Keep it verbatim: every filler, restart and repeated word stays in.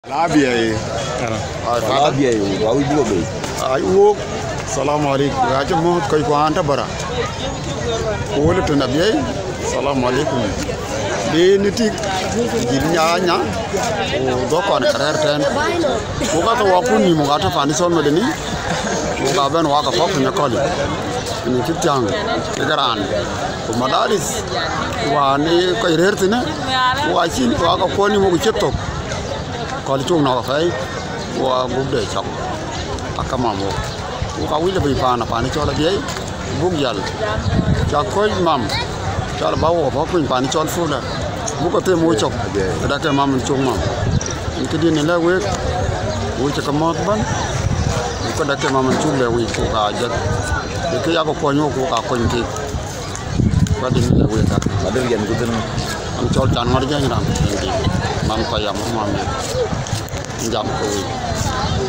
Labiye. Labiye wa wi bugo be. Ay wo. Assalamu alaikum. Ya ce mu kai ko an tabara. Wala to nabiye. Assalamu alaikum. Be niti ginya nya. O do ko an karer ten. Ko ka to wakuni mo gata fani son medeni. Ko ka ben wa ka fofu nya koli. Ni kitang igaran. Ko madaris wa ni ko irertine. Wa chin wa ka ko ni mo chetok. Kalau chung nak fai, wah gubde cak, akamam wo. Kau wila beri pan apa ni coba dia, bugyal. Cak kau mam, cak bawa apa pun pan coba full. Buka tu mau cak, ada ke mam chung mam. Ini dia ni lah wek, wek cak mat ban. Buka ada ke mam chung le wek kau ajak. Jadi aku konyo kau kau konyo. Kau ni lah wek tak. Ada yang tu tu. Am coba jangan marjah ni ram. Mam kau yang mam. Jam kau.